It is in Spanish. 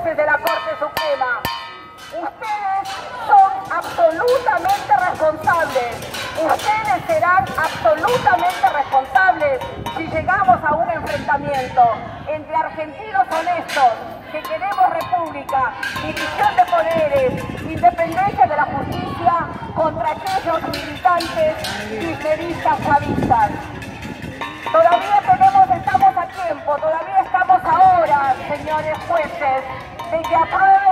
jueces de la Corte Suprema. Ustedes son absolutamente responsables. Ustedes serán absolutamente responsables si llegamos a un enfrentamiento entre argentinos honestos que queremos república, división de poderes, independencia de la justicia, contra aquellos militantes kirchneristas chavistas. Todavía estamos a tiempo, todavía estamos a horas, señores jueces, de que aprueben